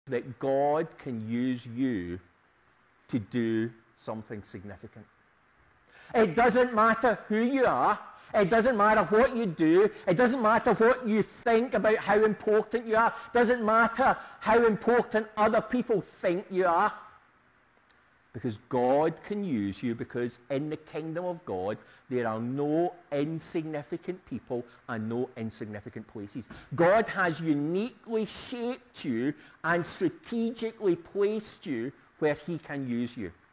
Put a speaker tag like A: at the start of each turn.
A: that God can use you to do something significant. It doesn't matter who you are. It doesn't matter what you do. It doesn't matter what you think about how important you are. It doesn't matter how important other people think you are. Because God can use you, because in the kingdom of God, there are no insignificant people and no insignificant places. God has uniquely shaped you and strategically placed you where he can use you.